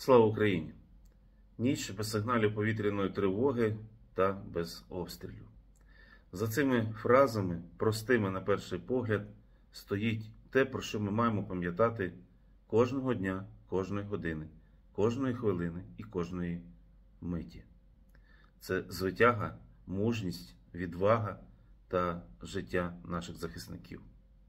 Слава Україні! Ніч без сигналів повітряної тривоги та без обстрілів. За цими фразами, простими на перший погляд, стоїть те, про що ми маємо пам'ятати кожного дня, кожної години, кожної хвилини і кожної миті. Це звитяга, мужність, відвага та життя наших захисників.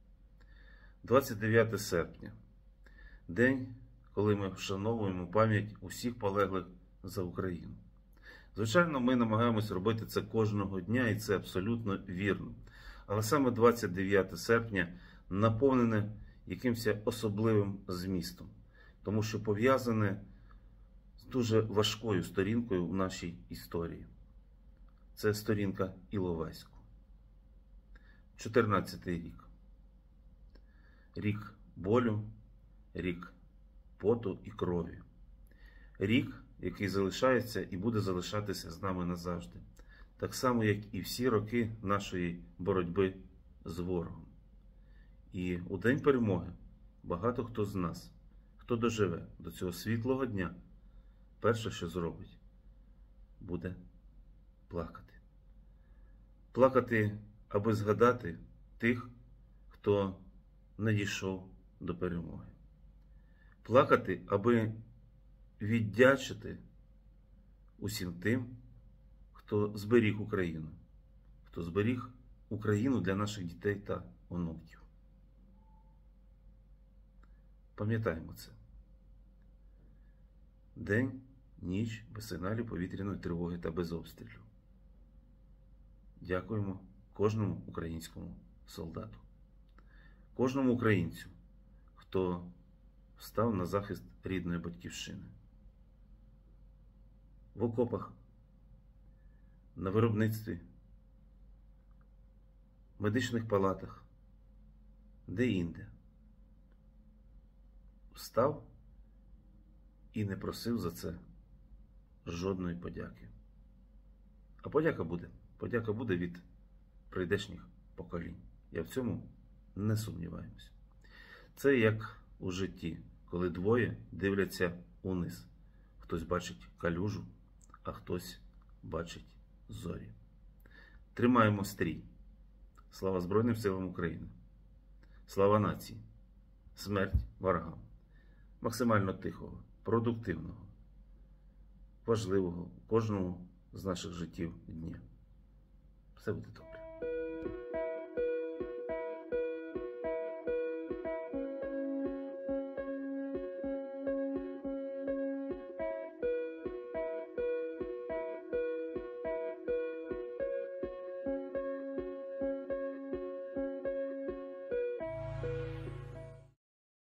29 серпня – день, коли ми вшановуємо пам'ять усіх полеглих за Україну. Звичайно, ми намагаємось робити це кожного дня, і це абсолютно вірно. Але саме 29 серпня наповнене якимось особливим змістом, тому що пов'язане з дуже важкою сторінкою в нашій історії. Це сторінка Іловайську. 14-й рік. Рік болю, рік поту і крові. Рік, який залишається і буде залишатися з нами назавжди. Так само, як і всі роки нашої боротьби з ворогом. І у День перемоги багато хто з нас, хто доживе до цього світлого дня, перше, що зробить, буде плакати. Плакати, аби згадати тих, хто не дійшов до перемоги. Плакати, аби віддячити усім тим, хто зберіг Україну, хто зберіг Україну для наших дітей та онуків. Пам'ятаємо це. День, ніч без сигналів повітряної тривоги та без обстрілів. Дякуємо кожному українському солдату, кожному українцю, хто став на захист рідної батьківщини. В окопах, на виробництві, в медичних палатах, де-інде. Встав і не просив за це жодної подяки. А подяка буде. Подяка буде від прийдешніх поколінь. Я в цьому не сумніваюся. Це як у житті, коли двоє дивляться униз. Хтось бачить калюжу, а хтось бачить зорі. Тримаємо стрій. Слава Збройним силам України. Слава нації. Смерть ворогам. Максимально тихого, продуктивного, важливого кожному з наших життів дня. Все буде добре.